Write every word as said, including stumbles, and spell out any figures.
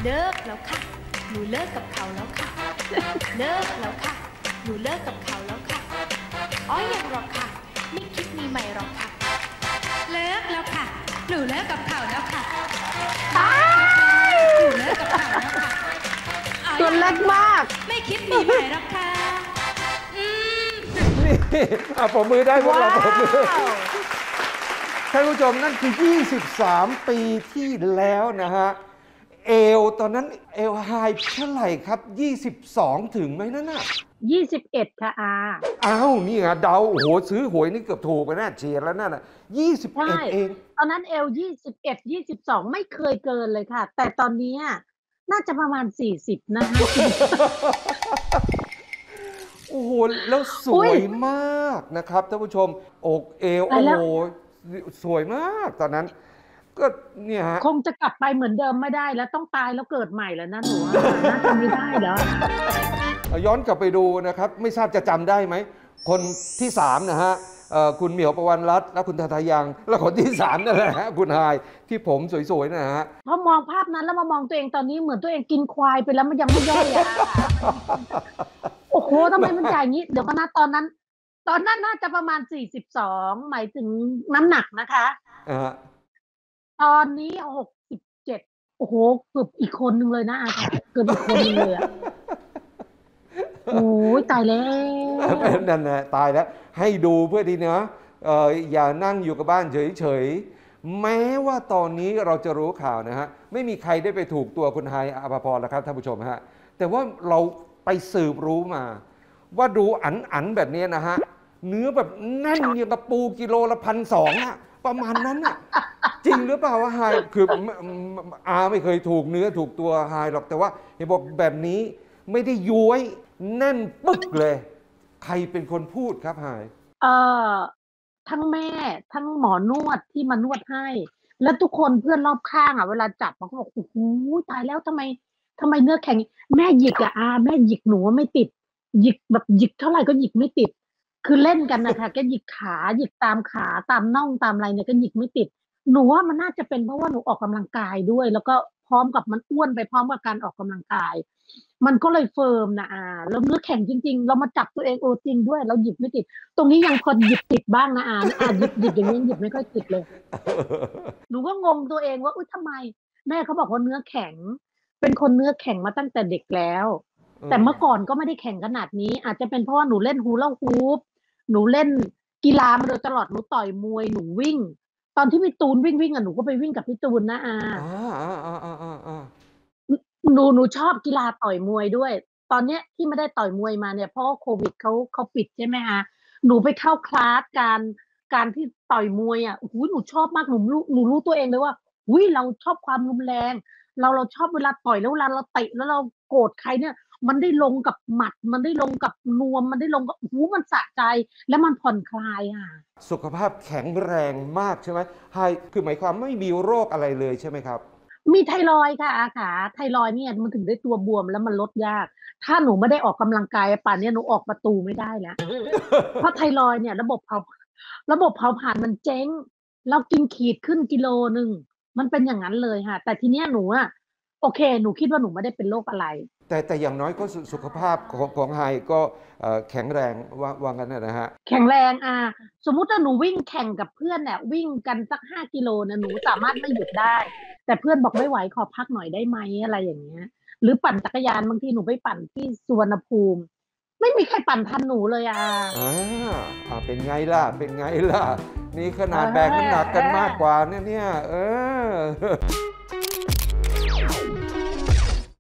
เลิกแล้วค่ะหนูเลิกกับเขาแล้วค่ะเลิกแล้วค่ะหนูเลิกกับเขาแล้วค่ะอ๋อยังหรอกค่ะไม่คิดมีใหม่หรอกค่ะเลิกแล้วค่ะหนูเลิกกับเขาแล้วค่ะหนูเลิกกับเขาแล้วค่ะตัวเล็กมากไม่คิดมีใหม่หรอกค่ะนี่อ่ะผมมือได้พวกเราผมมือท่านผู้ชมนั่นคือยี่สิบสามปีที่แล้วนะฮะเอลตอนนั้นเอลไฮเท่าไหร่ครับยี่สิบสองถึงไหมนั่นน่ะยี่สิบเอ็ดค่ะอาอ้าวนี่ไงเดาโอ้โหซื้อหวยนี่เกือบถูกไปน่าเฉียดแล้วนั่นน่ะยี่สิบเอ็ดเองตอนนั้นเอลยี่สิบเอ็ดยี่สิบสองไม่เคยเกินเลยค่ะแต่ตอนนี้น่าจะประมาณสี่สิบนะคะโอ้โหแล้วสวยมากนะครับท่านผู้ชมอกเอวโอ้โหสวยมากตอนนั้นก็เนี่ยฮะคงจะกลับไปเหมือนเดิมไม่ได้แล้วต้องตายแล้วเกิดใหม่แล้วนะหนูน่าจะไม่ได้แล้วย้อนกลับไปดูนะครับไม่ทราบจะจำได้ไหมคนที่สามนะฮะคุณเหมียวประวันรัตน์และคุณทาทายังและคนที่สามนั่นแหละฮะคุณไฮที่ผมสวยๆนะฮะพอมองภาพนั้นแล้วมามองตัวเองตอนนี้เหมือนตัวเองกินควายไปแล้วมันยังไม่ย่อยอ่ะโอ้โหทำไมมันใหญ่งี้เดี๋ยวก็นะตอนนั้นตอนนั้นน่าจะประมาณสี่สิบสองหมายถึงน้ำหนักนะคะตอนนี้หกสิบเจ็ดโอ้โหเกือบอีกคนนึงเลยนะอาจารย์เกือบอีกคนนึงเลยอ่ะโอ้ยตายแล้วนั่นแหละตายแล้วให้ดูเพื่อดีนะเอออย่านั่งอยู่กับบ้านเฉยๆแม้ว่าตอนนี้เราจะรู้ข่าวนะฮะไม่มีใครได้ไปถูกตัวคุณไฮอภพรแล้วครับท่านผู้ชมฮะแต่ว่าเราไปสืบรู้มาว่าดูอันอันแบบนี้นะฮะเนื้อแบบแน่นอย่างกับปูกิโลละพันสองอะประมาณนั้นอะจริงหรือเปล่าวะไฮคืออาไม่เคยถูกเนื้อถูกตัวไฮหรอกแต่ว่าเห็นบอกแบบนี้ไม่ได้ย้วยแน่นปึ๊กเลยใครเป็นคนพูดครับไฮเอ่อทั้งแม่ทั้งหมอนวดที่มานวดให้แล้วทุกคนเพื่อนรอบข้างอ่ะเวลาจับมันก็บอกโอ้โหตายแล้วทำไมทำไมเนื้อแข็งแม่หยิกอะอาแม่หยิกหนูไม่ติดหยิกแบบหยิกเท่าไหร่ก็หยิกไม่ติดคือเล่นกันนะคะแกหยิกขาหยิกตามขาตามน่องตามอะไรเนี่ยก็หยิกไม่ติดหนูว่ามันน่าจะเป็นเพราะว่าหนูออกกำลังกายด้วยแล้วก็พร้อมกับมันอ้วนไปพร้อมกับการออกกำลังกายมันก็เลยเฟิร์มนะอาแล้วเนื้อแข็งจริงๆเรามาจับตัวเองโอ้จริงด้วยเราหยิบไม่ติดตรงนี้ยังพอหยิบติดบ้างนะอาอาหยิบหยิบอย่างนี้หยิบไม่ค่อยติดเลยหนูก็งงตัวเองว่าอุ้ยทำไมแม่เขาบอกว่าเนื้อแข็งเป็นคนเนื้อแข็งมาตั้งแต่เด็กแล้วแต่เมื่อก่อนก็ไม่ได้แข็งขนาดนี้อาจจะเป็นเพราะว่าหนูเล่นฮูลาฮูปหนูเล่นกีฬามาโดยตลอดหนูต่อยมวยหนูวิ่งตอนที่มีตูนวิ่งวิ่งอ่ะหนูก็ไปวิ่งกับพี่ตูนนะอาหนูหนูชอบกีฬาต่อยมวยด้วยตอนเนี้ยที่ไม่ได้ต่อยมวยมาเนี่ยเพราะโควิดเขาเขาปิดใช่ไหมคะหนูไปเข้าคลาสการการที่ต่อยมวยอ่ะโอ้โหหนูชอบมากหนูรู้หนูรู้ตัวเองเลยว่าอุ้ยเราชอบความรุนแรงเราเราชอบเวลาต่อยแล้วเวลาเราเตะแล้วเราโกรธใครเนี่ยมันได้ลงกับหมัดมันได้ลงกับนวมมันได้ลงกับหูมันสะใจแล้วมันผ่อนคลายอ่ะสุขภาพแข็งแรงมากใช่ไหมไฮคือหมายความไม่มีโรคอะไรเลยใช่ไหมครับมีไทรอยด์ค่ะอาขาไทรอยด์เนี่ยมันถึงได้ตัวบวมแล้วมันลดยากถ้าหนูไม่ได้ออกกำลังกายป่านนี้หนูออกประตูไม่ได้แล้วเพราะไทรอยด์เนี่ยระบบเผาระบบเผาผลาญมันเจ๊งเรากินขีดขึ้นกิโลหนึ่งมันเป็นอย่างนั้นเลยค่ะแต่ทีเนี้ยหนูอะโอเคหนูคิดว่าหนูไม่ได้เป็นโรคอะไรแต่แต่อย่างน้อยก็สุขภาพของของไฮก็แข็งแรงว่าว่างั้นนะฮะแข็งแรงอ่ะสมมุติว่าหนูวิ่งแข่งกับเพื่อนเนี่ยวิ่งกันสักห้ากิโลเนี่ยหนูสามารถไม่หยุดได้แต่เพื่อนบอกไม่ไหวขอพักหน่อยได้ไหมอะไรอย่างเงี้ยหรือปั่นจักรยานบางทีหนูไปปั่นที่สุวรรณภูมิไม่มีใครปั่นทันหนูเลยอ่ะอ่าเป็นไงล่ะเป็นไงล่ะนี่ขนาดแบกน้ำหนักกันมากกว่าเนี่ยเนี่ยเออ